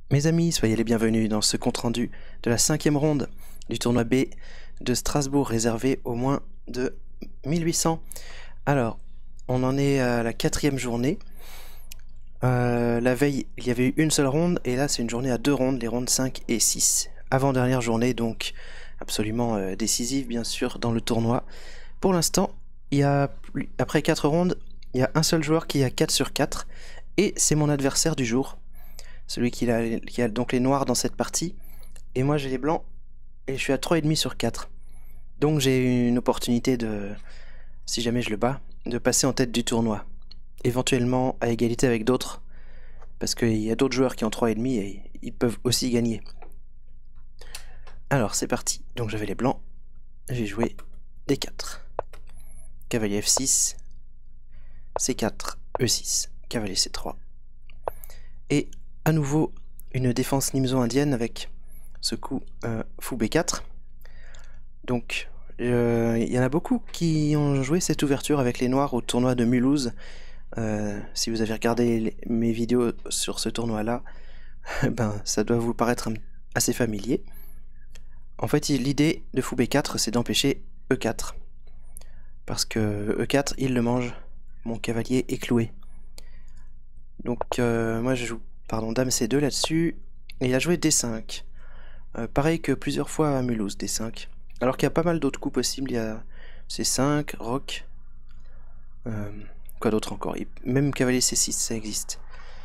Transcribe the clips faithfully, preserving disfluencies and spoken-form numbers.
Mes amis, soyez les bienvenus dans ce compte-rendu de la cinquième ronde du tournoi B de Strasbourg réservé aux moins de mille huit cents. Alors, on en est à la quatrième journée. Euh, la veille, il y avait eu une seule ronde et là c'est une journée à deux rondes, les rondes cinq et six. Avant-dernière journée, donc absolument euh, décisive bien sûr dans le tournoi. Pour l'instant, il y a, après quatre rondes, il y a un seul joueur qui a quatre sur quatre et c'est mon adversaire du jour. Celui qui a, qui a donc les noirs dans cette partie. Et moi j'ai les blancs et je suis à trois virgule cinq sur quatre. Donc j'ai une opportunité de, si jamais je le bats, de passer en tête du tournoi. Éventuellement à égalité avec d'autres. Parce qu'il y a d'autres joueurs qui ont trois virgule cinq et ils peuvent aussi gagner. Alors c'est parti. Donc j'avais les blancs. J'ai joué D quatre. Cavalier F six. C quatre. E six. Cavalier C trois. Et à nouveau une défense Nimzo indienne avec ce coup euh, fou B quatre. Donc il euh, y en a beaucoup qui ont joué cette ouverture avec les noirs au tournoi de Mulhouse. Euh, si vous avez regardé les, mes vidéos sur ce tournoi là, ben ça doit vous paraître assez familier. En fait l'idée de fou B quatre c'est d'empêcher E quatre. Parce que E quatre il le mange, mon cavalier est cloué. Donc euh, moi je joue pardon, Dame C deux là-dessus, et il a joué D cinq. Euh, pareil que plusieurs fois à Mulhouse, D cinq. Alors qu'il y a pas mal d'autres coups possibles, il y a C cinq, Roc, euh, quoi d'autre encore, même cavalier C six ça existe.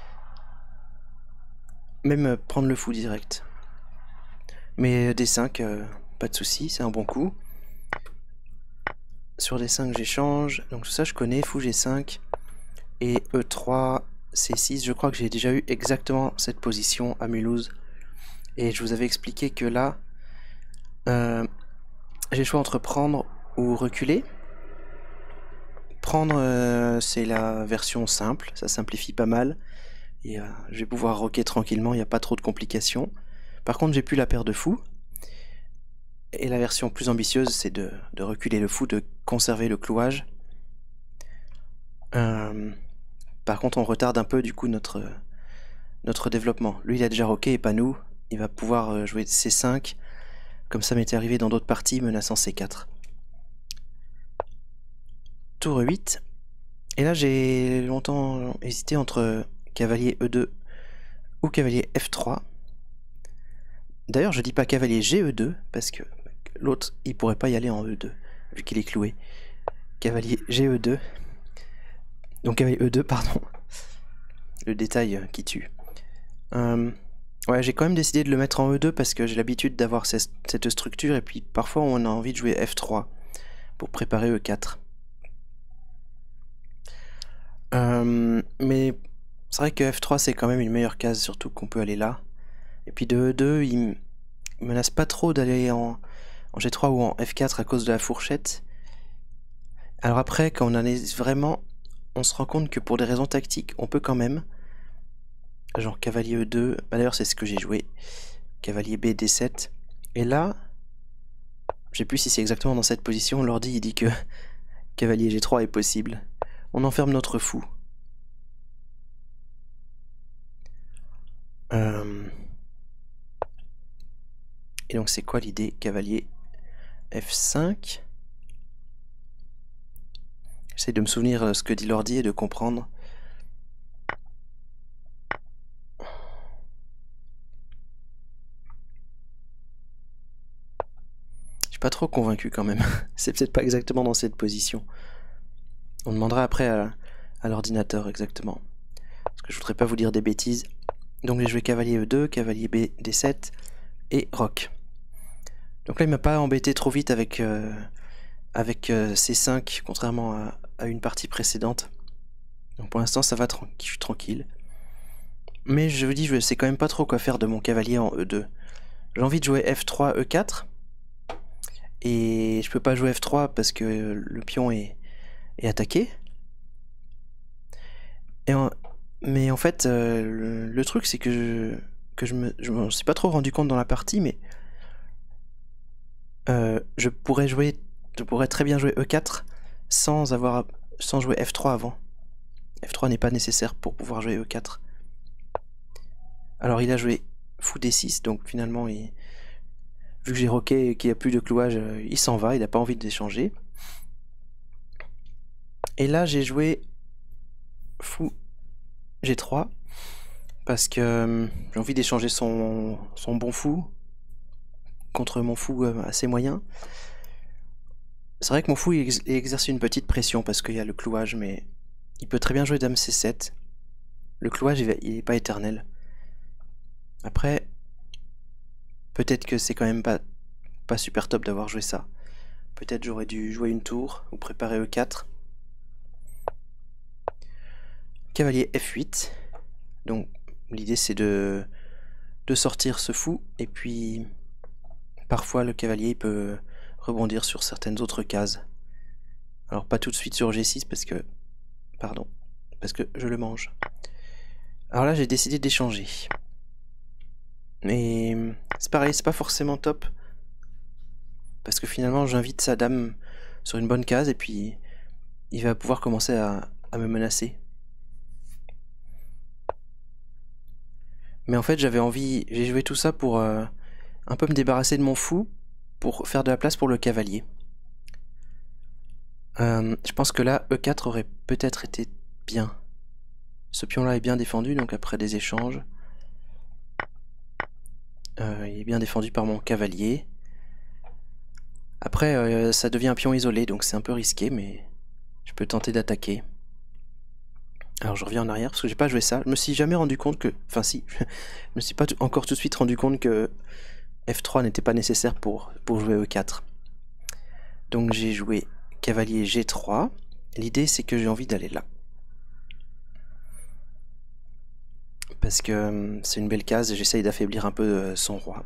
Même euh, prendre le fou direct. Mais D cinq, euh, pas de souci, c'est un bon coup. Sur D cinq j'échange, donc tout ça je connais, fou G cinq, et E trois, C six, je crois que j'ai déjà eu exactement cette position à Mulhouse. Et je vous avais expliqué que là, euh, j'ai le choix entre prendre ou reculer. Prendre, euh, c'est la version simple, ça simplifie pas mal. Et euh, je vais pouvoir roquer tranquillement, il n'y a pas trop de complications. Par contre, j'ai plus la paire de fous. Et la version plus ambitieuse, c'est de, de reculer le fou, de conserver le clouage. Euh, par contre, on retarde un peu du coup notre, notre développement. Lui, il a déjà roqué et pas nous. Il va pouvoir jouer C cinq, comme ça m'était arrivé dans d'autres parties, menaçant C quatre. Tour E huit. Et là, j'ai longtemps hésité entre cavalier E deux ou cavalier F trois. D'ailleurs, je dis pas cavalier G E deux, parce que l'autre, il pourrait pas y aller en E deux, vu qu'il est cloué. Cavalier G E deux. Donc cavalier E deux, pardon. Le détail qui tue. Euh, ouais, j'ai quand même décidé de le mettre en E deux parce que j'ai l'habitude d'avoir cette structure, et puis parfois on a envie de jouer F trois pour préparer E quatre. Euh, mais c'est vrai que F trois c'est quand même une meilleure case, surtout qu'on peut aller là. Et puis de E deux, il menace pas trop d'aller en, en G trois ou en F quatre à cause de la fourchette. Alors après, quand on analyse vraiment, on se rend compte que pour des raisons tactiques, on peut quand même. Genre cavalier E deux, bah d'ailleurs c'est ce que j'ai joué. Cavalier B D sept. Et là, je sais plus si c'est exactement dans cette position, l'ordi il dit que cavalier G trois est possible. On enferme notre fou. Euh... Et donc c'est quoi l'idée? Cavalier F cinq. J'essaie de me souvenir ce que dit l'ordi et de comprendre. Je suis pas trop convaincu quand même. C'est peut-être pas exactement dans cette position. On demandera après à, à l'ordinateur exactement. Parce que je voudrais pas vous dire des bêtises. Donc j'ai joué cavalier E deux, cavalier B D sept et roc. Donc là il m'a pas embêté trop vite avec, euh, avec euh, C cinq, contrairement à, à une partie précédente. Donc pour l'instant ça va, je suis tranquille. Mais je vous dis, je sais quand même pas trop quoi faire de mon cavalier en E deux. J'ai envie de jouer F trois, E quatre. Et je peux pas jouer F trois parce que le pion est, est attaqué. Et en, mais en fait, euh, le, le truc c'est que je, que je me, je me suis pas trop rendu compte dans la partie, mais euh, je pourrais jouer, je pourrais très bien jouer E quatre sans avoir, sans jouer F trois avant. F trois n'est pas nécessaire pour pouvoir jouer E quatre. Alors il a joué fou D six, donc finalement, il... vu que j'ai roqué et qu'il n'y a plus de clouage, il s'en va, il n'a pas envie d'échanger. Et là, j'ai joué fou G trois, parce que euh, j'ai envie d'échanger son, son bon fou contre mon fou euh, assez moyen. C'est vrai que mon fou il, ex il exerce une petite pression parce qu'il y a le clouage, mais il peut très bien jouer dame C sept. Le clouage, il n'est pas éternel. Après, peut-être que c'est quand même pas, pas super top d'avoir joué ça. Peut-être j'aurais dû jouer une tour ou préparer E quatre. Cavalier F huit. Donc l'idée c'est de, de sortir ce fou, et puis parfois le cavalier il peut rebondir sur certaines autres cases. Alors pas tout de suite sur G six parce que... Pardon. Parce que je le mange. Alors là j'ai décidé d'échanger. Mais c'est pareil, c'est pas forcément top. Parce que finalement j'invite sa dame sur une bonne case et puis il va pouvoir commencer à, à me menacer. Mais en fait j'avais envie, j'ai joué tout ça pour euh, un peu me débarrasser de mon fou, pour faire de la place pour le cavalier. Euh, je pense que là E quatre aurait peut-être été bien. Ce pion là est bien défendu, donc après des échanges, euh, il est bien défendu par mon cavalier. Après euh, ça devient un pion isolé, donc c'est un peu risqué, mais je peux tenter d'attaquer. Alors je reviens en arrière parce que j'ai pas joué ça. Je me suis jamais rendu compte que... Enfin si, je me suis pas encore tout de suite rendu compte que F trois n'était pas nécessaire pour, pour jouer E quatre. Donc j'ai joué cavalier G trois. L'idée c'est que j'ai envie d'aller là. Parce que euh, c'est une belle case et j'essaye d'affaiblir un peu euh, son roi.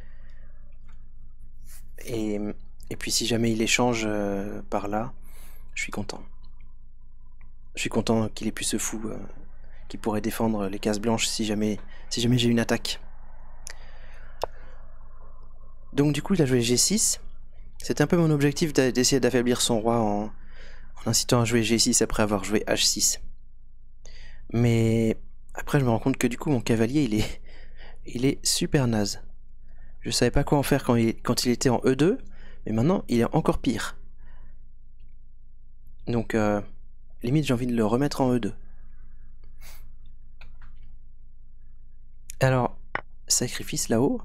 Et, et puis si jamais il échange euh, par là, je suis content. Je suis content qu'il ait pu ce fou euh, qui pourrait défendre les cases blanches si jamais, si jamais j'ai une attaque. Donc du coup il a joué G six. C'était un peu mon objectif d'essayer d'affaiblir son roi en, en incitant à jouer G six après avoir joué H six. Mais après je me rends compte que du coup mon cavalier il est, il est super naze. Je savais pas quoi en faire quand il, quand il était en E deux, mais maintenant il est encore pire. Donc euh, limite j'ai envie de le remettre en E deux. Alors, sacrifice là-haut.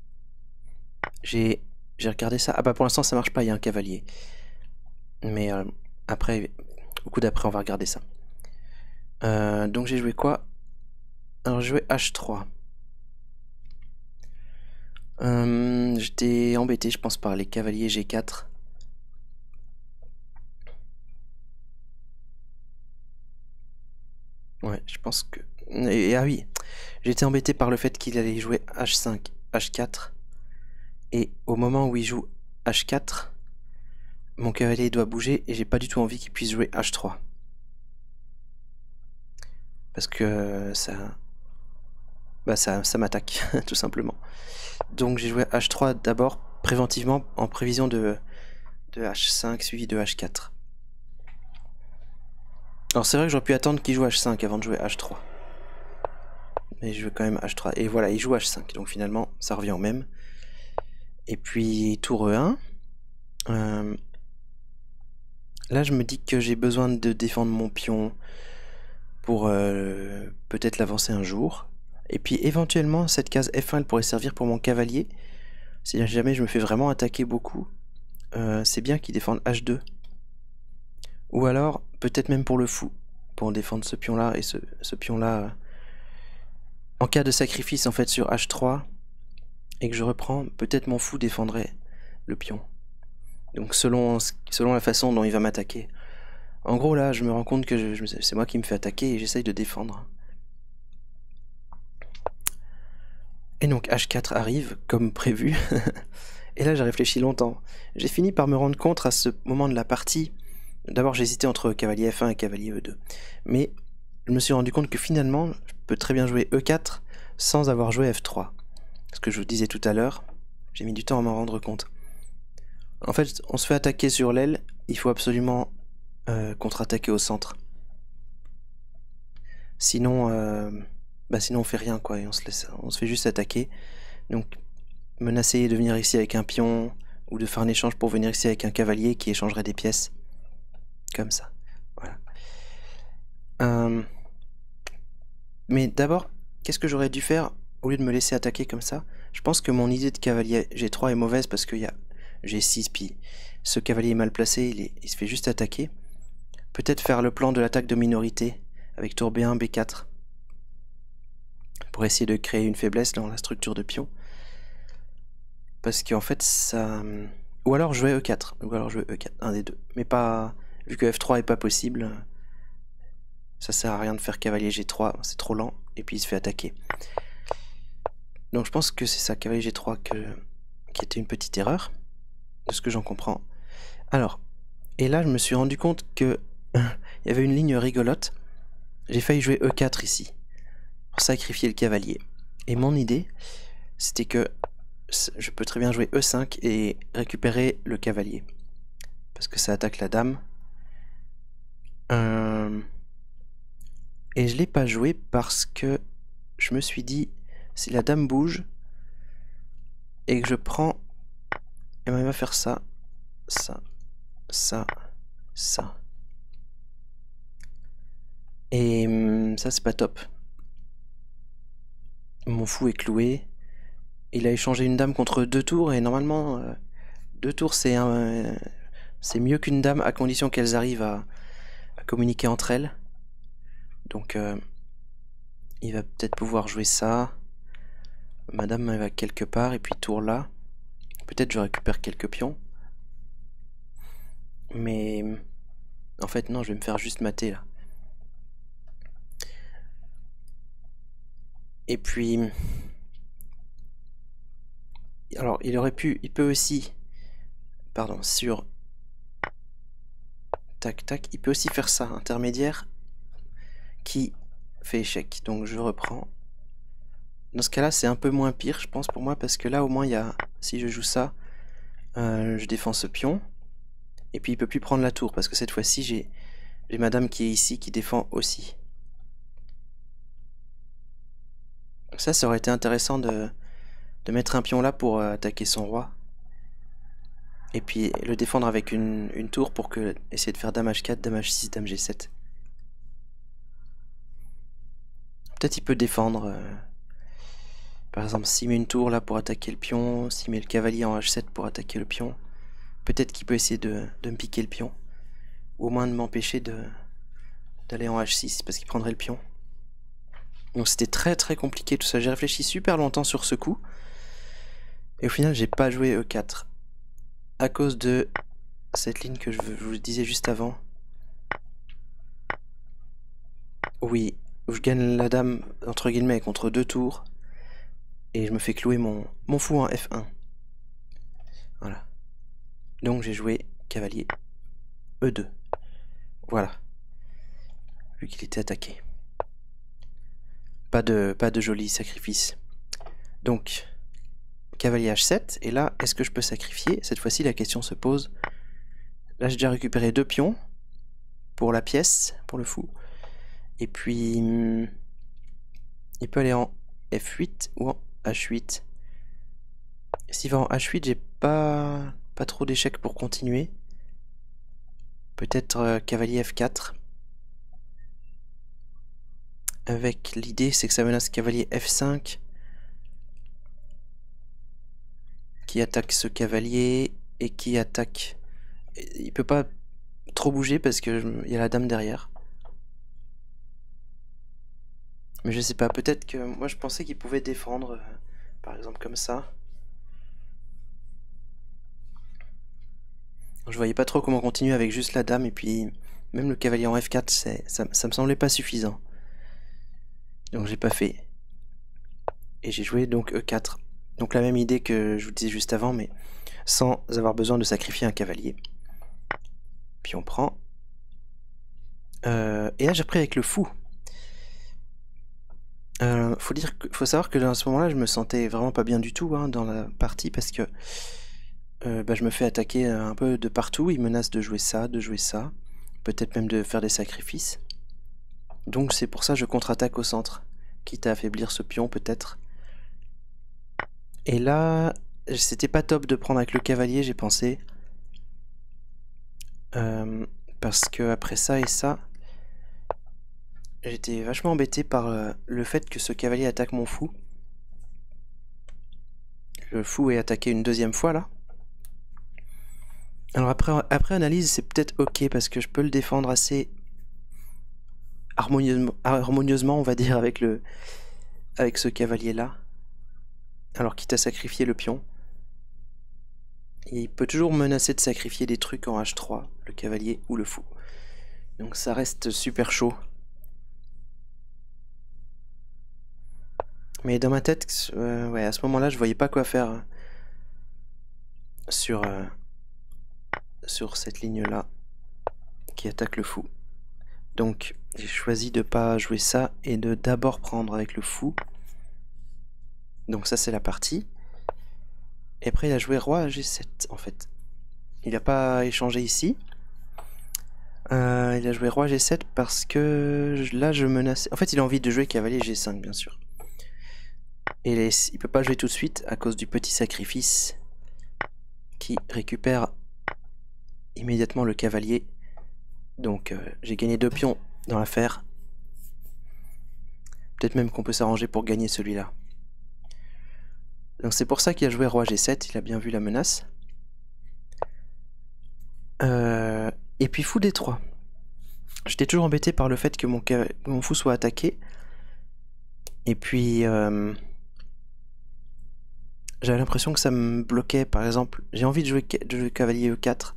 J'ai regardé ça. Ah bah pour l'instant ça marche pas, il y a un cavalier. Mais euh, après, au coup d'après on va regarder ça. Euh, donc j'ai joué quoi? Alors j'ai joué H trois. Euh, J'étais embêté je pense par les cavaliers G quatre. Ouais, je pense que... Et, et, ah oui, j'étais embêté par le fait qu'il allait jouer H cinq, H quatre. Et au moment où il joue H quatre, mon cavalier doit bouger et j'ai pas du tout envie qu'il puisse jouer H trois. Parce que ça... Bah ça, ça m'attaque, tout simplement. Donc j'ai joué H trois d'abord, préventivement, en prévision de, de H cinq suivi de H quatre. Alors c'est vrai que j'aurais pu attendre qu'il joue H cinq avant de jouer H trois. Mais je veux quand même H trois. Et voilà, il joue H cinq, donc finalement ça revient au même. Et puis tour E un. Euh, là je me dis que j'ai besoin de défendre mon pion pour euh, peut-être l'avancer un jour. Et puis éventuellement cette case F un elle pourrait servir pour mon cavalier. Si jamais je me fais vraiment attaquer beaucoup, euh, c'est bien qu'il défende H deux. Ou alors peut-être même pour le fou, pour défendre ce pion là et ce, ce pion là. Euh, en cas de sacrifice en fait sur H trois et que je reprends, peut-être mon fou défendrait le pion. Donc selon, selon la façon dont il va m'attaquer. En gros là je me rends compte que c'est moi qui me fais attaquer et j'essaye de défendre. Et donc H quatre arrive comme prévu. Et là j'ai réfléchi longtemps. J'ai fini par me rendre compte à ce moment de la partie. D'abord j'hésitais entre cavalier F un et cavalier E deux. Mais je me suis rendu compte que finalement je peux très bien jouer E quatre sans avoir joué F trois. Ce que je vous disais tout à l'heure, j'ai mis du temps à m'en rendre compte. En fait on se fait attaquer sur l'aile, il faut absolument euh, contre-attaquer au centre. Sinon, euh, bah sinon on fait rien quoi, et on se laisse, on se fait juste attaquer. Donc menacer de venir ici avec un pion, ou de faire un échange pour venir ici avec un cavalier qui échangerait des pièces. Comme ça. Voilà. Euh... Mais d'abord, qu'est-ce que j'aurais dû faire au lieu de me laisser attaquer comme ça? Je pense que mon idée de cavalier G trois est mauvaise parce qu'il y a G six, puis ce cavalier est mal placé, il, est... il se fait juste attaquer. Peut-être faire le plan de l'attaque de minorité avec tour B un, B quatre pour essayer de créer une faiblesse dans la structure de pion. Parce qu'en fait ça... Ou alors jouer E quatre, ou alors jouer E quatre, un des deux. Mais pas... Vu que F trois est pas possible, ça sert à rien de faire cavalier G trois, c'est trop lent, et puis il se fait attaquer. Donc je pense que c'est ça, cavalier G trois, que... qui était une petite erreur, de ce que j'en comprends. Alors, et là je me suis rendu compte que il y avait une ligne rigolote. J'ai failli jouer E quatre ici, pour sacrifier le cavalier. Et mon idée, c'était que je peux très bien jouer E cinq et récupérer le cavalier. Parce que ça attaque la dame. Euh... Et je l'ai pas joué parce que je me suis dit, si la dame bouge, et que je prends... Et ben il va faire ça, ça, ça, ça. Et hum, ça c'est pas top. Mon fou est cloué. Il a échangé une dame contre deux tours, et normalement, euh, deux tours c'est euh, c'est mieux qu'une dame, à condition qu'elles arrivent à, à communiquer entre elles. Donc euh, il va peut-être pouvoir jouer ça. Madame elle va quelque part, et puis tour là. Peut-être je récupère quelques pions. Mais en fait non, je vais me faire juste mater là. Et puis... Alors il aurait pu, il peut aussi... Pardon, sur... Tac tac, il peut aussi faire ça, intermédiaire, qui fait échec. Donc je reprends. Dans ce cas-là, c'est un peu moins pire, je pense, pour moi, parce que là, au moins, il y a... Si je joue ça, euh, je défends ce pion. Et puis, il peut plus prendre la tour, parce que cette fois-ci, j'ai madame qui est ici, qui défend aussi. Ça, ça aurait été intéressant de, de mettre un pion là pour euh, attaquer son roi. Et puis, le défendre avec une, une tour pour que, essayer de faire dame H quatre, dame H six, dame G sept. Peut-être il peut défendre... Euh, Par exemple, s'il met une tour là pour attaquer le pion, s'il met le cavalier en H sept pour attaquer le pion, peut-être qu'il peut essayer de, de me piquer le pion. Ou au moins de m'empêcher de d'aller en H six parce qu'il prendrait le pion. Donc c'était très très compliqué tout ça. J'ai réfléchi super longtemps sur ce coup. Et au final, j'ai pas joué E quatre. À cause de cette ligne que je, je vous disais juste avant. Oui, où je gagne la dame entre guillemets contre deux tours. Et je me fais clouer mon, mon fou en F un. Voilà. Donc j'ai joué cavalier E deux. Voilà. Vu qu'il était attaqué. Pas de, pas de joli sacrifice. Donc, cavalier H sept. Et là, est-ce que je peux sacrifier? Cette fois-ci, la question se pose. Là, j'ai déjà récupéré deux pions. Pour la pièce, pour le fou. Et puis... Il peut aller en F huit ou en H huit. S'il va en H huit, j'ai pas, pas trop d'échecs pour continuer. Peut-être euh, cavalier F quatre. Avec l'idée, c'est que ça menace cavalier F cinq. Qui attaque ce cavalier et qui attaque... Il peut pas trop bouger parce qu'il y a la dame derrière. Mais je sais pas, peut-être que... Moi je pensais qu'il pouvait défendre, euh, par exemple comme ça. Je voyais pas trop comment continuer avec juste la dame, et puis même le cavalier en F quatre, ça, ça me semblait pas suffisant. Donc j'ai pas fait. Et j'ai joué donc E quatre. Donc la même idée que je vous disais juste avant, mais sans avoir besoin de sacrifier un cavalier. Puis on prend. Euh, et là j'ai pris avec le fou. Euh, faut dire que, faut savoir que à ce moment-là, je me sentais vraiment pas bien du tout hein, dans la partie parce que euh, bah, je me fais attaquer un peu de partout. Il menace de jouer ça, de jouer ça, peut-être même de faire des sacrifices. Donc c'est pour ça que je contre-attaque au centre. quitte à affaiblir ce pion peut-être. Et là, c'était pas top de prendre avec le cavalier, j'ai pensé. Euh, parce que après ça et ça, j'étais vachement embêté par euh, le fait que ce cavalier attaque mon fou. Le fou est attaqué une deuxième fois là. Alors après, après analyse, c'est peut-être ok parce que je peux le défendre assez harmonieusement, harmonieusement on va dire, avec, le, avec ce cavalier là. Alors quitte à sacrifier le pion. Il peut toujours menacer de sacrifier des trucs en H trois, le cavalier ou le fou. Donc ça reste super chaud. Mais dans ma tête, euh, ouais, à ce moment-là, je voyais pas quoi faire sur, euh, sur cette ligne-là qui attaque le fou. Donc j'ai choisi de pas jouer ça et de d'abord prendre avec le fou. Donc ça c'est la partie. Et après il a joué roi G sept en fait. Il n'a pas échangé ici. Euh, il a joué roi G sept parce que là je menaçais... En fait il a envie de jouer cavalier G cinq bien sûr. Et les... il peut pas jouer tout de suite à cause du petit sacrifice qui récupère immédiatement le cavalier. Donc euh, j'ai gagné deux pions dans l'affaire. Peut-être même qu'on peut s'arranger pour gagner celui-là. Donc c'est pour ça qu'il a joué roi G sept, il a bien vu la menace. Euh, et puis fou D trois. J'étais toujours embêté par le fait que mon, mon fou soit attaqué. Et puis euh, j'avais l'impression que ça me bloquait. Par exemple, j'ai envie de jouer, de jouer cavalier E quatre.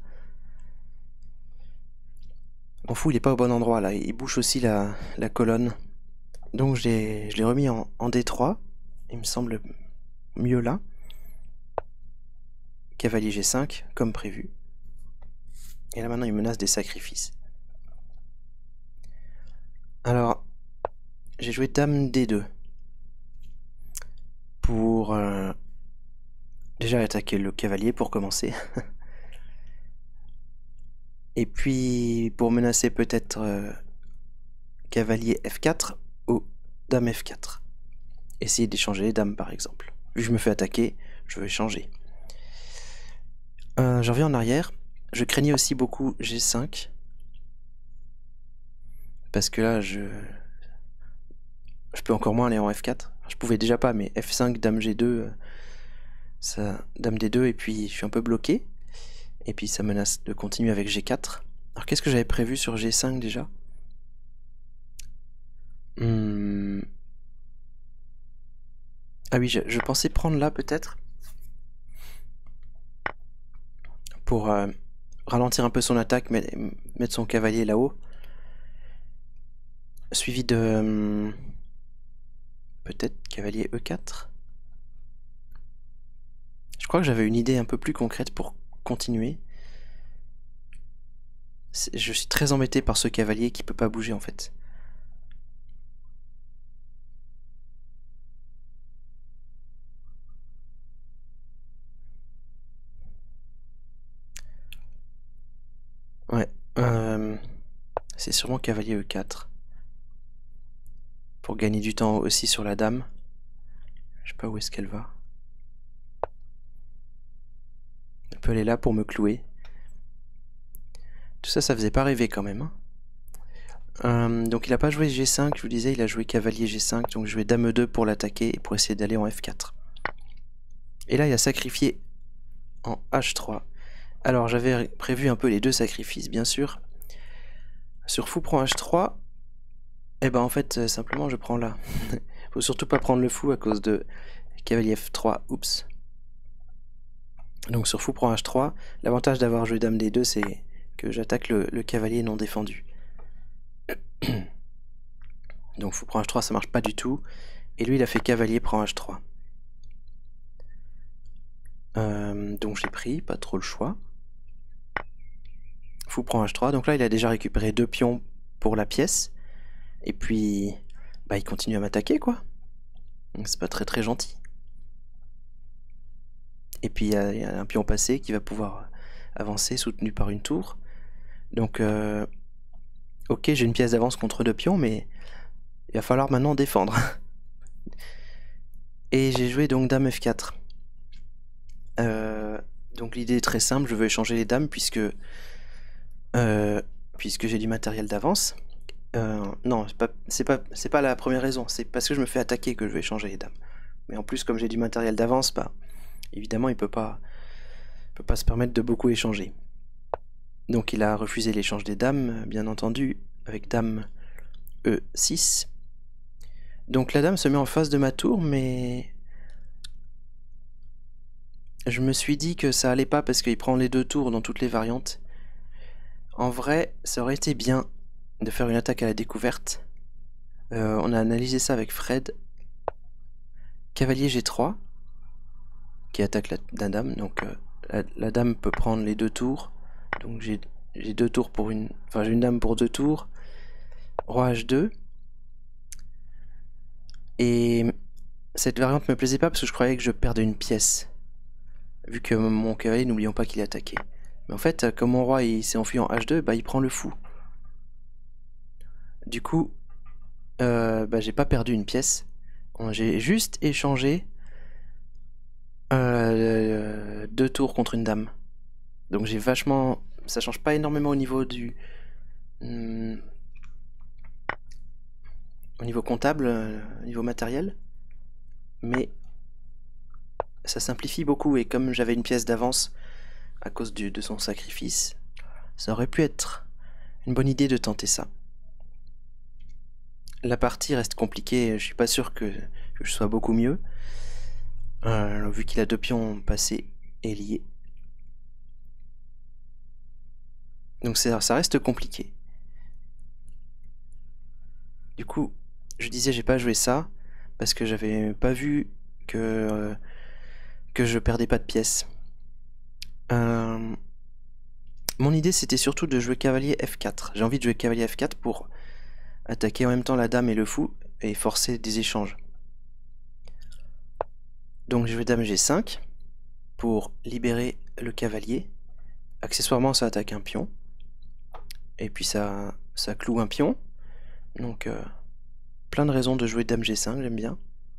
Mon fou il est pas au bon endroit là, il bouge aussi la, la colonne. Donc je l'ai remis en, en D trois, il me semble mieux là. Cavalier G cinq, comme prévu. Et là maintenant il menace des sacrifices. Alors, j'ai joué dame D deux. Pour euh, déjà attaquer le cavalier pour commencer. Et puis pour menacer peut-être euh, cavalier F quatre ou dame F quatre. Essayer d'échanger les dames par exemple. Vu que je me fais attaquer, je veux échanger. Euh, je reviens en arrière. Je craignais aussi beaucoup G cinq. Parce que là, je... Je peux encore moins aller en F quatre. Je pouvais déjà pas, mais F cinq, dame G deux, ça, dame D deux, et puis je suis un peu bloqué. Et puis ça menace de continuer avec G quatre. Alors qu'est-ce que j'avais prévu sur G cinq déjà? hmm. Ah oui, je, je pensais prendre là peut-être. Pour euh, ralentir un peu son attaque, mettre, mettre son cavalier là-haut. Suivi de... Euh, peut-être cavalier E quatre. Je crois que j'avais une idée un peu plus concrète pour continuer. Je suis très embêté par ce cavalier qui peut pas bouger en fait. Ouais, euh, c'est sûrement cavalier E quatre. Pour gagner du temps aussi sur la dame. Je sais pas où est-ce qu'elle va. Elle peut aller là pour me clouer. Tout ça, ça faisait pas rêver quand même. Hein. Euh, donc il a pas joué G cinq, je vous disais, il a joué cavalier G cinq, donc je jouais dame E deux pour l'attaquer et pour essayer d'aller en F quatre. Et là il a sacrifié en H trois. Alors j'avais prévu un peu les deux sacrifices bien sûr. Sur fou prend H trois, et ben en fait euh, simplement je prends là. Faut surtout pas prendre le fou à cause de cavalier F trois, oups. Donc sur fou prend H trois, l'avantage d'avoir joué dame D deux c'est que j'attaque le, le cavalier non défendu. Donc fou prend H trois ça marche pas du tout. Et lui il a fait cavalier prend H trois. Euh, donc j'ai pris, pas trop le choix. Fou prend H trois, donc là il a déjà récupéré deux pions pour la pièce. Et puis bah il continue à m'attaquer quoi. Donc c'est pas très très gentil. Et puis il y, y a un pion passé qui va pouvoir avancer soutenu par une tour. Donc euh, ok j'ai une pièce d'avance contre deux pions mais il va falloir maintenant défendre. Et j'ai joué donc dame F quatre. Euh, donc l'idée est très simple, je veux échanger les dames puisque, euh, puisque j'ai du matériel d'avance. Euh, non, c'est pas, c'est pas, c'est pas la première raison, c'est parce que je me fais attaquer que je vais échanger les dames. Mais en plus, comme j'ai du matériel d'avance, bah, évidemment, il peut pas, peut pas se permettre de beaucoup échanger. Donc il a refusé l'échange des dames, bien entendu, avec dame E six. Donc la dame se met en face de ma tour, mais je me suis dit que ça allait pas parce qu'il prend les deux tours dans toutes les variantes. En vrai, ça aurait été bien de faire une attaque à la découverte. Euh, on a analysé ça avec Fred. Cavalier G trois, qui attaque la, la dame. Donc euh, la, la dame peut prendre les deux tours. Donc j'ai deux tours pour une... Enfin j'ai une dame pour deux tours. Roi H deux. Et cette variante me plaisait pas parce que je croyais que je perdais une pièce. Vu que mon cavalier, n'oublions pas qu'il est attaqué. Mais en fait, comme mon roi il s'est enfui en H deux, bah il prend le fou. Du coup, euh, bah, j'ai pas perdu une pièce. J'ai juste échangé euh, deux tours contre une dame. Donc j'ai vachement... Ça change pas énormément au niveau du... Hum, au niveau comptable, euh, au niveau matériel. Mais ça simplifie beaucoup. Et comme j'avais une pièce d'avance à cause du, de son sacrifice, ça aurait pu être une bonne idée de tenter ça. La partie reste compliquée, je suis pas sûr que, que je sois beaucoup mieux, euh, vu qu'il a deux pions passés et liés. Donc ça reste compliqué. Du coup, je disais j'ai pas joué ça, parce que j'avais pas vu que, euh, que je perdais pas de pièces. Euh, mon idée c'était surtout de jouer cavalier F quatre. J'ai envie de jouer cavalier F quatre pour attaquer en même temps la dame et le fou, et forcer des échanges. Donc je vais dame G cinq pour libérer le cavalier. Accessoirement ça attaque un pion. Et puis ça, ça cloue un pion. Donc euh, plein de raisons de jouer dame G cinq, j'aime bien.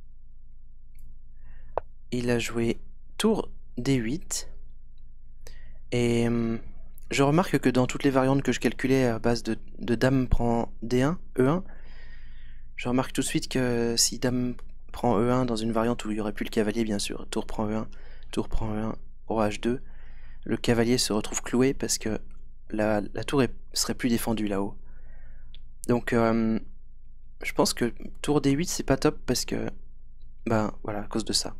Il a joué tour D huit. Et hum, je remarque que dans toutes les variantes que je calculais à base de, de dame prend D un, E un, je remarque tout de suite que si dame prend E un dans une variante où il n'y aurait plus le cavalier, bien sûr, tour prend E un, tour prend E un, roi H deux, le cavalier se retrouve cloué parce que la, la tour est, serait plus défendue là-haut. Donc euh, je pense que tour D huit c'est pas top parce que, ben voilà, à cause de ça.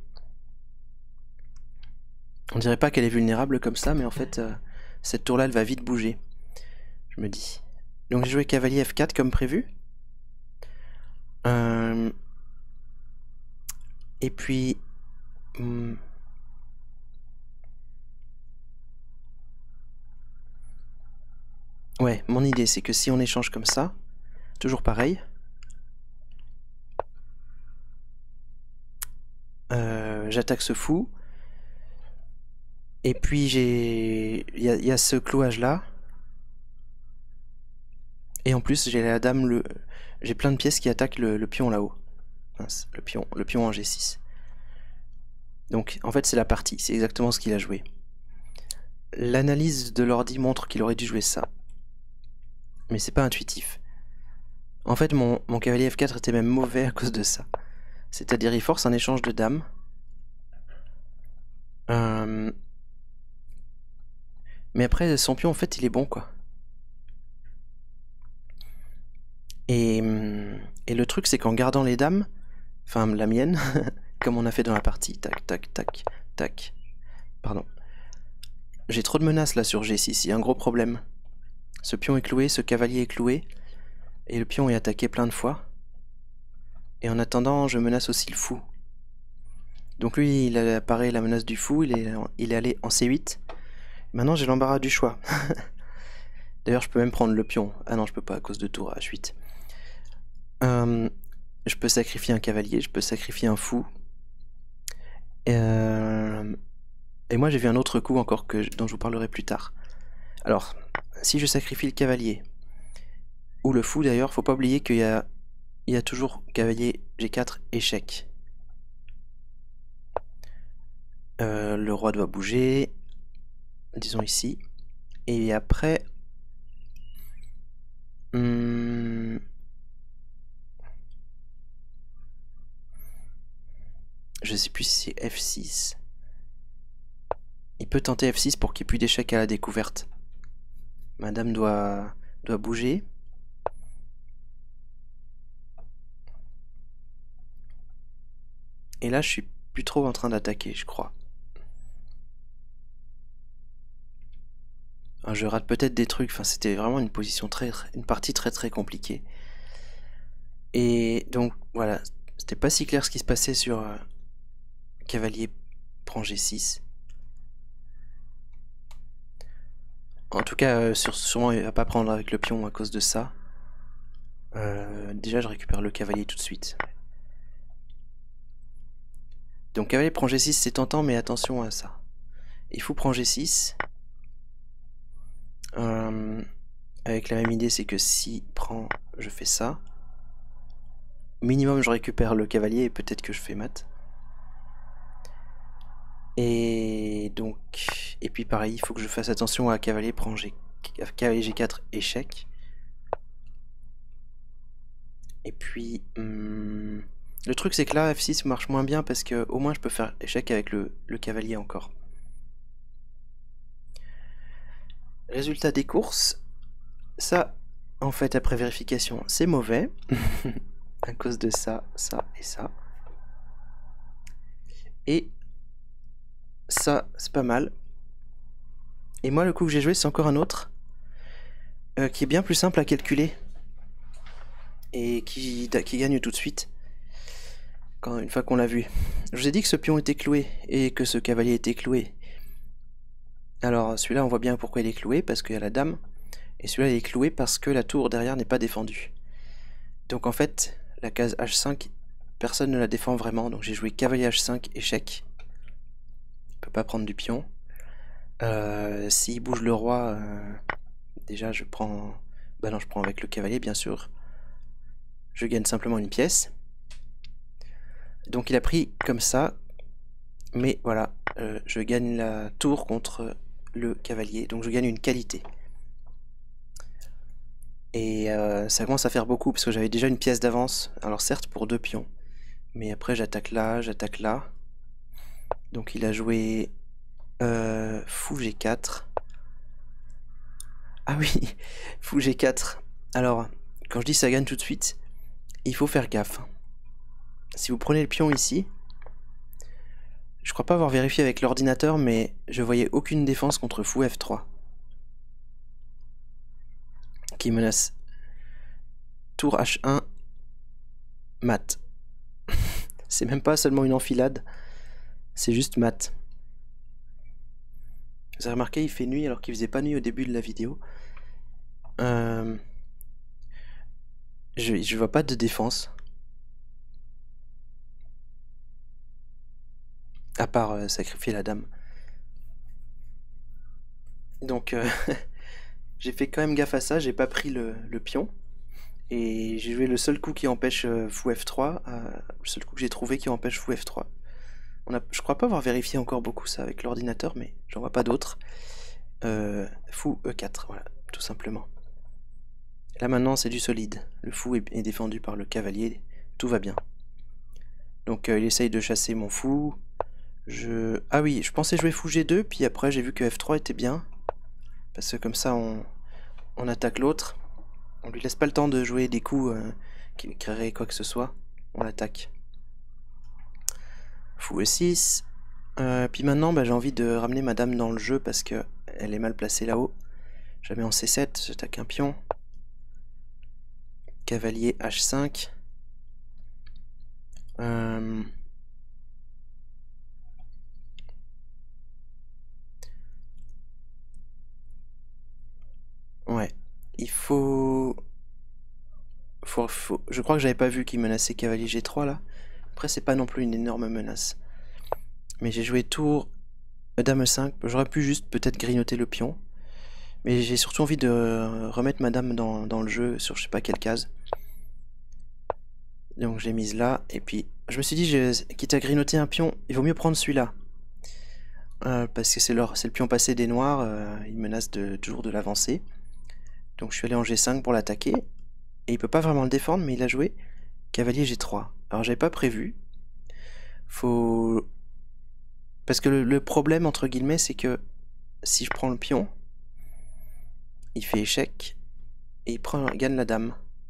On dirait pas qu'elle est vulnérable comme ça, mais en fait, euh, cette tour-là, elle va vite bouger, je me dis. Donc j'ai joué cavalier F quatre comme prévu. Euh... Et puis... Hum... Ouais, mon idée, c'est que si on échange comme ça, toujours pareil, euh, j'attaque ce fou, et puis j'ai... Il y, y a ce clouage-là, et en plus j'ai la dame, le... j'ai plein de pièces qui attaquent le, le pion là-haut. Le pion, le pion en G six. Donc en fait c'est la partie, c'est exactement ce qu'il a joué. L'analyse de l'ordi montre qu'il aurait dû jouer ça. Mais c'est pas intuitif. En fait mon, mon cavalier F quatre était même mauvais à cause de ça. C'est-à-dire il force un échange de dames. Euh... Mais après son pion en fait il est bon quoi. Et, et le truc c'est qu'en gardant les dames, enfin la mienne, comme on a fait dans la partie, tac tac tac tac, pardon. J'ai trop de menaces là sur G six, il y a un gros problème. Ce pion est cloué, ce cavalier est cloué, et le pion est attaqué plein de fois. Et en attendant, je menace aussi le fou. Donc lui, il apparaît la menace du fou, il est, il est allé en C huit. Maintenant, j'ai l'embarras du choix. D'ailleurs, je peux même prendre le pion. Ah non, je peux pas à cause de tour H huit. Euh, je peux sacrifier un cavalier, je peux sacrifier un fou. Euh, et moi, j'ai vu un autre coup encore que, dont je vous parlerai plus tard. Alors, si je sacrifie le cavalier, ou le fou d'ailleurs, faut pas oublier qu'il y a, il y a toujours cavalier G quatre échec. Euh, le roi doit bouger, disons ici. Et après... Hmm, je sais plus si c'est F six. Il peut tenter F six pour qu'il n'y ait plus d'échec à la découverte. Madame doit, doit bouger. Et là, je suis plus trop en train d'attaquer, je crois. Enfin, je rate peut-être des trucs. Enfin, c'était vraiment une position très, une partie très très compliquée. Et donc, voilà. C'était pas si clair ce qui se passait sur euh, cavalier prend G six. En tout cas, euh, sur, sûrement il va pas prendre avec le pion à cause de ça. Euh, déjà, je récupère le cavalier tout de suite. Donc cavalier prend G six, c'est tentant, mais attention à ça. Il faut prendre G six. Euh, avec la même idée, c'est que si prend, je fais ça. Minimum, je récupère le cavalier et peut-être que je fais mat. Et donc, et puis pareil, il faut que je fasse attention à cavalier prend G, cavalier G quatre, échec. Et puis, hum, le truc c'est que là, F six marche moins bien parce que au moins je peux faire échec avec le, le cavalier encore. Résultat des courses, ça, en fait, après vérification, c'est mauvais. À cause de ça, ça et ça. Et ça, c'est pas mal. Et moi, le coup que j'ai joué, c'est encore un autre. Euh, qui est bien plus simple à calculer. Et qui, qui gagne tout de suite. Quand, une fois qu'on l'a vu. Je vous ai dit que ce pion était cloué. Et que ce cavalier était cloué. Alors, celui-là, on voit bien pourquoi il est cloué. Parce qu'il y a la dame. Et celui-là, il est cloué parce que la tour derrière n'est pas défendue. Donc en fait, la case H cinq, personne ne la défend vraiment. Donc j'ai joué cavalier H cinq, échec. Il peut pas prendre du pion. Euh, S'il bouge le roi, euh, déjà je prends... Bah non, je prends avec le cavalier, bien sûr. Je gagne simplement une pièce. Donc il a pris comme ça. Mais voilà, euh, je gagne la tour contre le cavalier. Donc je gagne une qualité. Et euh, ça commence à faire beaucoup parce que j'avais déjà une pièce d'avance. Alors certes pour deux pions. Mais après j'attaque là, j'attaque là. Donc il a joué euh, fou G quatre. Ah oui, fou G quatre. Alors, quand je dis ça gagne tout de suite, il faut faire gaffe. Si vous prenez le pion ici, je crois pas avoir vérifié avec l'ordinateur, mais je voyais aucune défense contre fou F trois. Qui menace tour H un, mat. C'est même pas seulement une enfilade, c'est juste mat. Vous avez remarqué, il fait nuit alors qu'il faisait pas nuit au début de la vidéo. Euh... Je, je vois pas de défense. À part euh, sacrifier la dame. Donc euh, j'ai fait quand même gaffe à ça, j'ai pas pris le, le pion. Et j'ai joué le seul coup qui empêche euh, fou F trois, euh, le seul coup que j'ai trouvé qui empêche fou F trois. On a, je crois pas avoir vérifié encore beaucoup ça avec l'ordinateur, mais j'en vois pas d'autres. Euh, fou E quatre, voilà, tout simplement. Là maintenant c'est du solide. Le fou est, est défendu par le cavalier, tout va bien. Donc euh, il essaye de chasser mon fou. Je... Ah oui, je pensais jouer fou G deux, puis après j'ai vu que F trois était bien. Parce que comme ça on, on attaque l'autre. On lui laisse pas le temps de jouer des coups euh, qui créeraient quoi que ce soit. On l'attaque. Fou E six. Euh, puis maintenant bah, j'ai envie de ramener ma dame dans le jeu parce que elle est mal placée là-haut. Je la mets en C sept, j'attaque un pion. Cavalier H cinq. Euh... Ouais. Il faut... Faut, faut... Je crois que j'avais pas vu qu'il menaçait cavalier G trois là. Après c'est pas non plus une énorme menace. Mais j'ai joué tour dame E cinq. J'aurais pu juste peut-être grignoter le pion. Mais j'ai surtout envie de remettre ma dame dans, dans le jeu sur je sais pas quelle case. Donc je l'ai mise là. Et puis je me suis dit, je, quitte à grignoter un pion, il vaut mieux prendre celui-là. euh, parce que c'est le pion passé des noirs, euh, il menace de, toujours de l'avancer. Donc je suis allé en G cinq pour l'attaquer, et il peut pas vraiment le défendre, mais il a joué cavalier G trois. Alors j'avais pas prévu, faut... Parce que le, le problème, entre guillemets, c'est que si je prends le pion, il fait échec, et il, prend, il gagne la dame.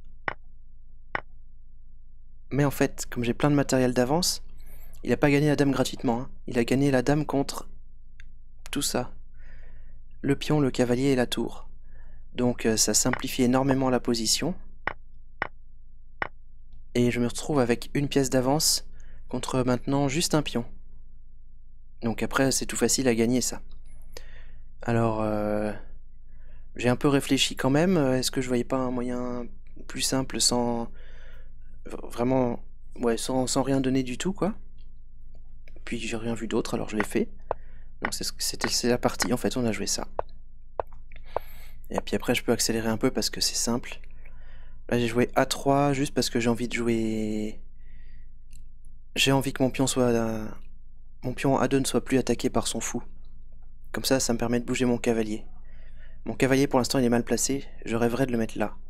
Mais en fait, comme j'ai plein de matériel d'avance, il a pas gagné la dame gratuitement, hein. Il a gagné la dame contre tout ça. Le pion, le cavalier et la tour. Donc euh, ça simplifie énormément la position. Et je me retrouve avec une pièce d'avance contre maintenant juste un pion. Donc après c'est tout facile à gagner ça. Alors euh, j'ai un peu réfléchi quand même. Est-ce que je voyais pas un moyen plus simple sans vraiment ouais sans, sans rien donner du tout quoi. Puis j'ai rien vu d'autre alors je l'ai fait. Donc c'était c'est la partie en fait on a joué ça. Et puis après je peux accélérer un peu parce que c'est simple. Là j'ai joué A trois juste parce que j'ai envie de jouer. J'ai envie que mon pion soit euh, mon pion A deux ne soit plus attaqué par son fou. Comme ça, ça me permet de bouger mon cavalier. Mon cavalier, pour l'instant, il est mal placé. Je rêverais de le mettre là.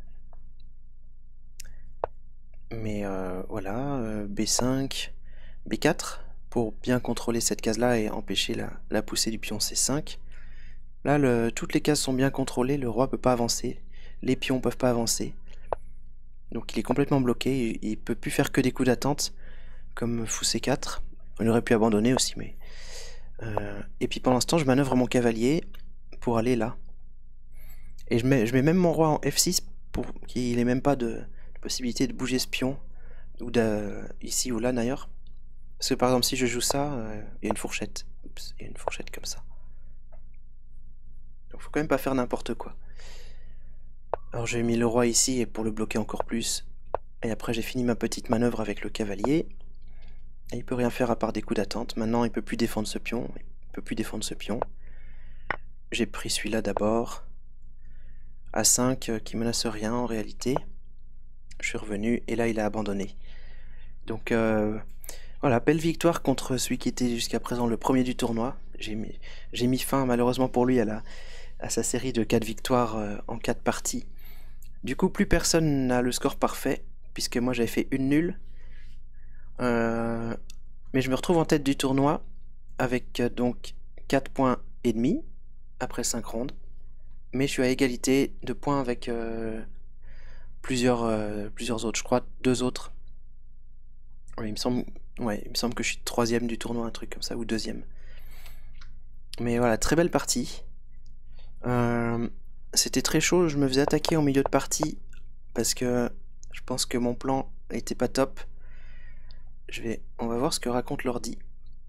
Mais euh, voilà, euh, B cinq, B quatre, pour bien contrôler cette case-là et empêcher la, la poussée du pion C cinq. Là, le, toutes les cases sont bien contrôlées. Le roi peut pas avancer. Les pions peuvent pas avancer. Donc il est complètement bloqué. Il, il peut plus faire que des coups d'attente, comme fou C quatre. On aurait pu abandonner aussi, mais... Euh, et puis pendant ce temps, je manœuvre mon cavalier pour aller là. Et je mets, je mets même mon roi en F six pour qu'il ait même pas de, de possibilité de bouger ce pion, ou de, ici ou là d'ailleurs. Parce que par exemple, si je joue ça, euh, il y a une fourchette. Oups, il y a une fourchette comme ça. Donc faut quand même pas faire n'importe quoi. Alors j'ai mis le roi ici pour le bloquer encore plus. Et après j'ai fini ma petite manœuvre avec le cavalier. Et il peut rien faire à part des coups d'attente. Maintenant il peut plus défendre ce pion. Il peut plus défendre ce pion. J'ai pris celui-là d'abord. A cinq euh, qui menace rien en réalité. Je suis revenu et là il a abandonné. Donc euh, voilà, belle victoire contre celui qui était jusqu'à présent le premier du tournoi. J'ai mis, j'ai mis fin malheureusement pour lui à, la, à sa série de quatre victoires euh, en quatre parties. Du coup plus personne n'a le score parfait, puisque moi j'avais fait une nulle. Euh, mais je me retrouve en tête du tournoi avec euh, donc quatre points et demi après cinq rondes. Mais je suis à égalité de points avec euh, plusieurs, euh, plusieurs autres, je crois deux autres. Oui, il me semble, ouais, il me semble que je suis troisième du tournoi, un truc comme ça, ou deuxième. Mais voilà, très belle partie. Euh, C'était très chaud, je me faisais attaquer en milieu de partie parce que je pense que mon plan était pas top. Je vais, on va voir ce que raconte l'ordi.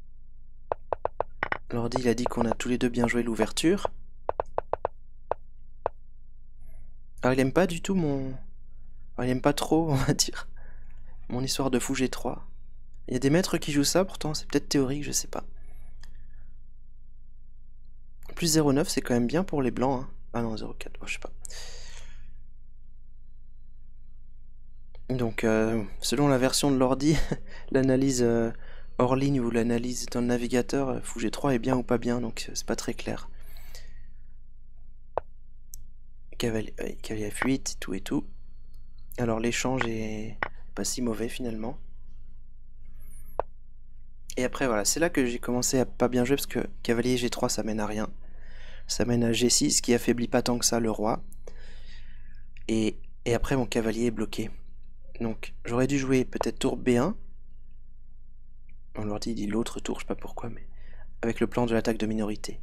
L'ordi, il a dit qu'on a tous les deux bien joué l'ouverture. Alors il aime pas du tout mon... Alors, il aime pas trop, on va dire, mon histoire de fou G trois. Il y a des maîtres qui jouent ça, pourtant c'est peut-être théorique, je sais pas. Plus zéro neuf, c'est quand même bien pour les blancs. Hein. Ah non, zéro quatre, oh, je sais pas. Donc, euh, selon la version de l'ordi, l'analyse euh, hors ligne ou l'analyse dans le navigateur, fou G trois est bien ou pas bien, donc c'est pas très clair. Cavalier, euh, cavalier F huit, tout et tout. Alors l'échange est pas si mauvais finalement. Et après voilà, c'est là que j'ai commencé à pas bien jouer parce que cavalier G trois ça mène à rien. Ça mène à G six qui affaiblit pas tant que ça le roi. Et, et après mon cavalier est bloqué. Donc j'aurais dû jouer peut-être tour B un. On leur dit l'autre tour, je sais pas pourquoi, mais avec le plan de l'attaque de minorité.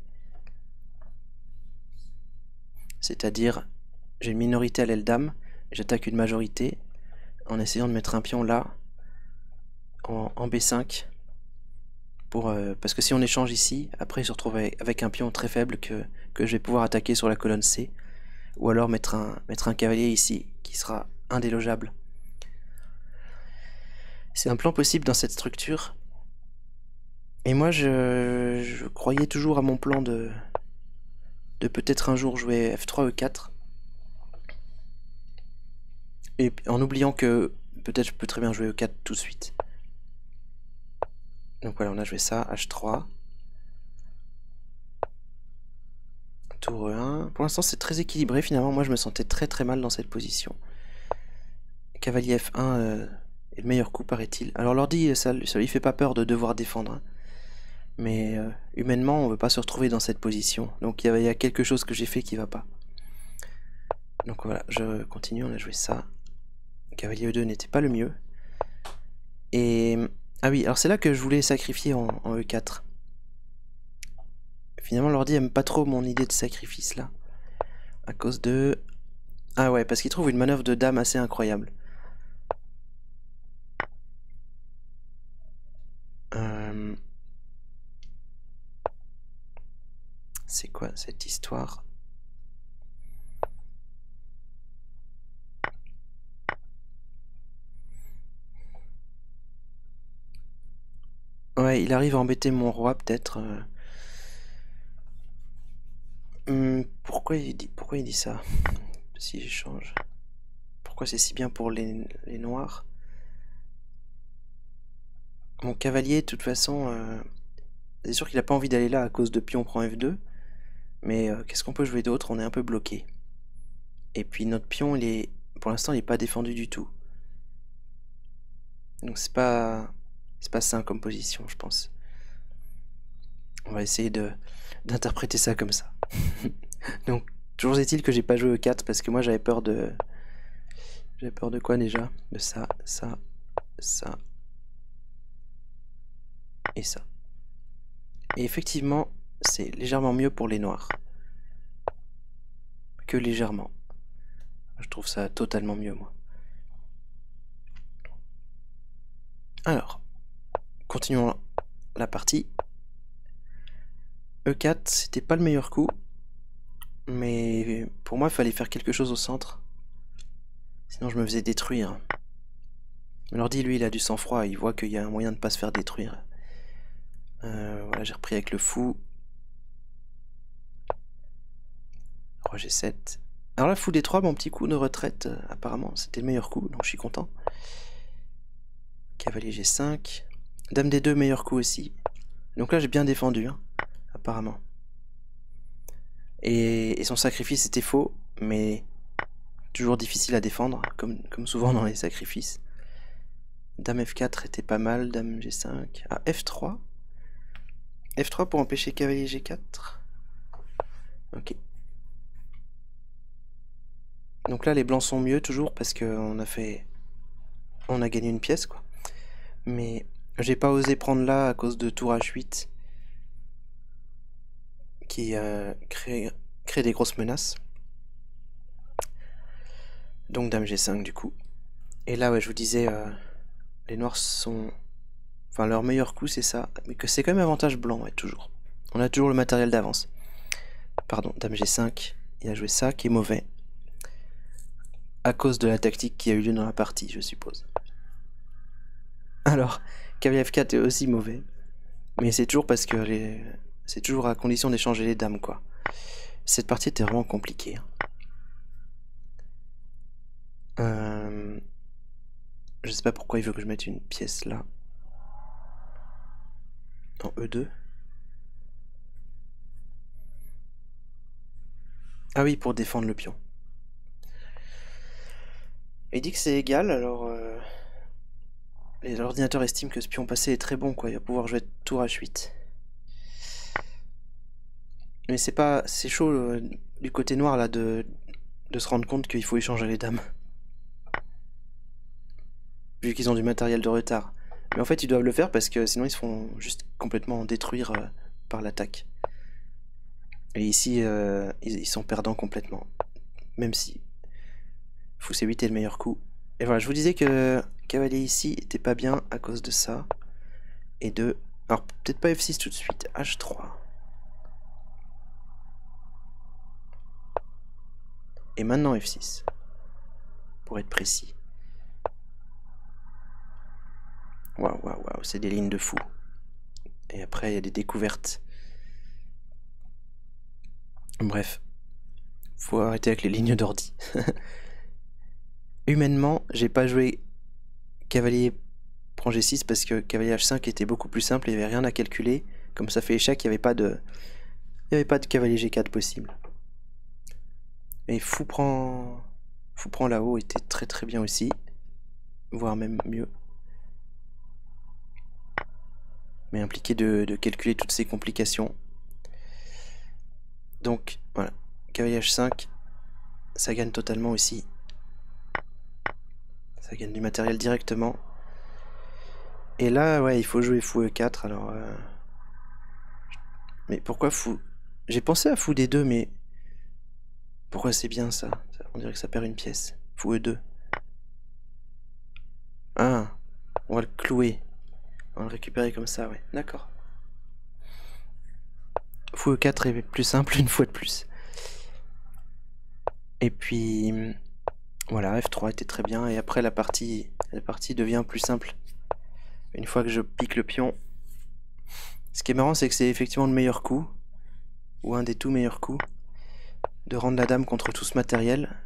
C'est-à-dire, j'ai une minorité à l'aile dame, j'attaque une majorité en essayant de mettre un pion là, en, en B cinq. Pour, euh, parce que si on échange ici, après il se retrouve avec, avec un pion très faible que, que je vais pouvoir attaquer sur la colonne C. Ou alors mettre un, mettre un cavalier ici, qui sera indélogeable. C'est un plan possible dans cette structure. Et moi, je, je croyais toujours à mon plan de, de peut-être un jour jouer F trois E quatre. Et en oubliant que peut-être je peux très bien jouer E quatre tout de suite. Donc voilà, on a joué ça, H trois. tour E un. Pour l'instant c'est très équilibré finalement, moi je me sentais très très mal dans cette position. Cavalier F un euh, est le meilleur coup paraît-il. Alors l'ordi ça, ça lui fait pas peur de devoir défendre. Hein. Mais euh, humainement on veut pas se retrouver dans cette position. Donc il y, y a quelque chose que j'ai fait qui va pas. Donc voilà, je continue, on a joué ça. Cavalier E deux n'était pas le mieux. Et... Ah oui, alors c'est là que je voulais sacrifier en, en E quatre. Finalement l'ordi aime pas trop mon idée de sacrifice là. À cause de... Ah ouais, parce qu'il trouve une manœuvre de dame assez incroyable. Euh... C'est quoi cette histoire? Ouais, il arrive à embêter mon roi peut-être. Euh... Hum, pourquoi il dit, pourquoi il dit ça? Si j'échange. Pourquoi c'est si bien pour les, les noirs? Mon cavalier, de toute façon, euh... c'est sûr qu'il a pas envie d'aller là à cause de pion prend F deux. Mais euh, qu'est-ce qu'on peut jouer d'autre? On est un peu bloqué. Et puis notre pion, il est, pour l'instant, il n'est pas défendu du tout. Donc c'est pas, c'est pas sain comme position, je pense. On va essayer de d'interpréter ça comme ça. Donc toujours est-il que j'ai pas joué E quatre parce que moi j'avais peur de, j'avais peur de quoi déjà? De ça, ça, ça et ça. Et effectivement, c'est légèrement mieux pour les noirs. Que légèrement. Je trouve ça totalement mieux, moi. Alors, continuons la partie. E quatre, c'était pas le meilleur coup. Mais pour moi, il fallait faire quelque chose au centre. Sinon, je me faisais détruire. L'ordi, lui, il a du sang-froid. Il voit qu'il y a un moyen de pas se faire détruire. Euh, voilà, j'ai repris avec le fou. Roi G sept. Alors là, fou D trois, mon petit coup de retraite, euh, apparemment, c'était le meilleur coup, donc je suis content. Cavalier G cinq. Dame D deux, meilleur coup aussi. Donc là, j'ai bien défendu, hein, apparemment. Et, et son sacrifice était faux, mais toujours difficile à défendre, comme, comme souvent dans les sacrifices. Dame F quatre était pas mal, Dame G cinq. Ah, F trois. F trois pour empêcher cavalier G quatre. Ok. Donc là, les blancs sont mieux toujours parce qu'on a fait... On a gagné une pièce, quoi. Mais j'ai pas osé prendre là à cause de tour H huit qui euh, crée, crée des grosses menaces. Donc Dame G cinq du coup. Et là, ouais, je vous disais, euh, les noirs sont... Enfin, leur meilleur coup, c'est ça. Mais que c'est quand même avantage blanc, ouais, toujours. On a toujours le matériel d'avance. Pardon, Dame G cinq. Il a joué ça, qui est mauvais. À cause de la tactique qui a eu lieu dans la partie, je suppose. Alors, cavalier F quatre est aussi mauvais. Mais c'est toujours parce que les... c'est toujours à condition d'échanger les dames, quoi. Cette partie était vraiment compliquée. Euh... Je sais pas pourquoi il veut que je mette une pièce là. En E deux. Ah oui, pour défendre le pion. Il dit que c'est égal, alors... Euh... L'ordinateur estime que ce pion passé est très bon, quoi. Il va pouvoir jouer tour H huit. Mais c'est pas... C'est chaud, euh, du côté noir, là, de, de se rendre compte qu'il faut échanger les dames. Vu qu'ils ont du matériel de retard. Mais en fait, ils doivent le faire parce que sinon, ils se font juste complètement détruire euh, par l'attaque. Et ici, euh, ils, ils sont perdants complètement. Même si Fou C huit est le meilleur coup. Et voilà, je vous disais que cavalier ici était pas bien à cause de ça. Et de... Alors, peut-être pas F six tout de suite. H trois. Et maintenant F six. Pour être précis. Waouh, waouh, waouh, c'est des lignes de fou. Et après, il y a des découvertes. Bref. Faut arrêter avec les lignes d'ordi. Humainement, j'ai pas joué cavalier prend G six parce que cavalier H cinq était beaucoup plus simple, il n'y avait rien à calculer. Comme ça fait échec, il n'y avait pas de... Il n'y avait pas de cavalier G quatre possible. Et fou prend, fou prend là-haut était très très bien aussi, voire même mieux. Mais impliqué de, de calculer toutes ces complications. Donc voilà, cavalier H cinq, ça gagne totalement aussi. Ça gagne du matériel directement. Et là, ouais, il faut jouer fou E quatre, alors... Euh... Mais pourquoi fou... J'ai pensé à fou D deux, mais... Pourquoi c'est bien ça? On dirait que ça perd une pièce. Fou E deux. Ah, on va le clouer. On va le récupérer comme ça, ouais. D'accord. Fou E quatre est plus simple une fois de plus. Et puis... Voilà, F trois était très bien. Et après, la partie, la partie devient plus simple. Une fois que je pique le pion. Ce qui est marrant, c'est que c'est effectivement le meilleur coup. Ou un des tout meilleurs coups. De rendre la dame contre tout ce matériel.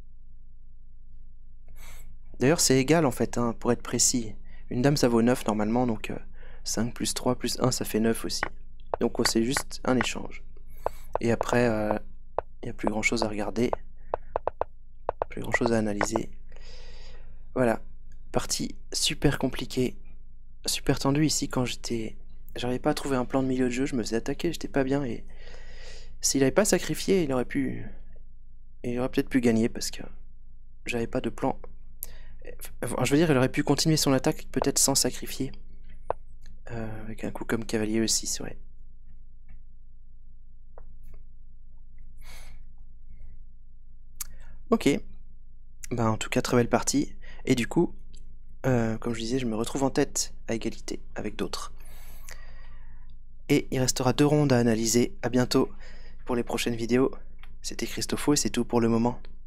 D'ailleurs, c'est égal en fait, hein, pour être précis. Une dame, ça vaut neuf normalement, donc euh, cinq plus trois plus un, ça fait neuf aussi. Donc oh, c'est juste un échange. Et après, il euh, n'y a plus grand chose à regarder. Plus grand chose à analyser. Voilà. Partie super compliquée. Super tendue ici quand j'étais... J'arrivais pas à trouver un plan de milieu de jeu, je me faisais attaquer, j'étais pas bien et... S'il avait pas sacrifié, il aurait pu... Il aurait peut-être pu gagner parce que j'avais pas de plan. Enfin, je veux dire, il aurait pu continuer son attaque peut-être sans sacrifier. Euh, avec un coup comme cavalier E six, ouais. Ok. Bah, en tout cas, très belle partie. Et du coup, euh, comme je disais, je me retrouve en tête à égalité avec d'autres. Et il restera deux rondes à analyser. À bientôt pour les prochaines vidéos. C'était Christopho et c'est tout pour le moment.